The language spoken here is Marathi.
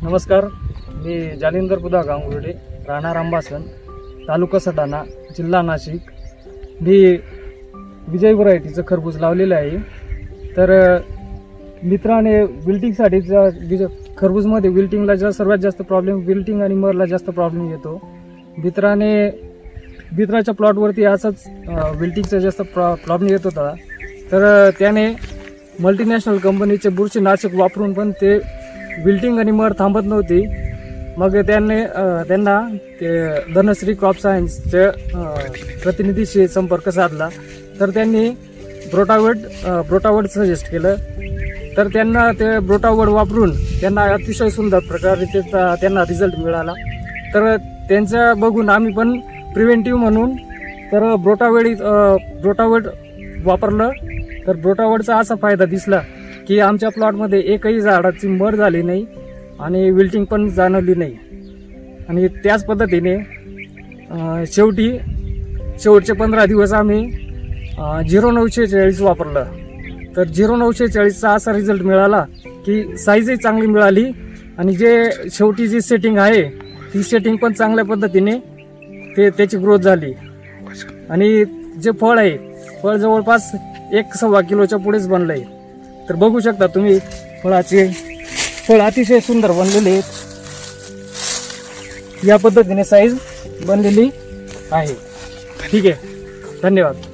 नमस्कार, मी जालिंदर पुदा गांगुर्डे, राहणार अंबासन, तालुका सटाणा, जिल्हा नाशिक। मी विजय व्हरायटीचं खरबूज लावलेलं आहे। तर मित्राने विल्टिंगसाठी खरबूजमध्ये विल्टिंगला सर्वात जास्त प्रॉब्लेम, विल्टिंग आणि मरला जास्त प्रॉब्लेम येतो। मित्राच्या प्लॉटवरती असाच विल्टिंगचा जास्त प्रॉब्लेम येत होता। तर त्याने मल्टीनॅशनल कंपनीचे बुरशीनाशक वापरून पण ते विल्टिंग आणि मर थांबत नव्हती। मग त्यांना ते धनश्री क्रॉप सायन्सच्या प्रतिनिधीशी संपर्क साधला। तर त्यांनी ब्रोटावर्ड सजेस्ट केलं। तर त्यांना ते ब्रोटावर्ड वापरून त्यांना अतिशय सुंदर प्रकारे त्यांना रिझल्ट मिळाला। तर त्यांच्या बघून आम्ही पण प्रिव्हेंटिव्ह म्हणून तर ब्रोटावर्ड वापरलं। तर ब्रोटावर्डचा असा फायदा दिसला की आमच्या प्लॉटमध्ये एकही झाडाची मर झाली नाही आणि विल्टिंग पण जाणवली नाही। आणि त्याच पद्धतीने शेवटचे 15 दिवस आम्ही 0946 वापरलं। तर 0946चा असा रिझल्ट मिळाला की साईजही चांगली मिळाली आणि शेवटी जी सेटिंग आहे ती सेटिंग पण चांगल्या पद्धतीने त्याची ग्रोथ झाली। आणि जे फळ आहे, फळ जवळपास 1.25 किलोच्या पुढेच बनलंय। तर बघू शकता तुम्ही, फळ अतिशय सुंदर बनलेले आहेत। या पद्धतीने साईज बनलेली आहे। ठीक आहे, धन्यवाद।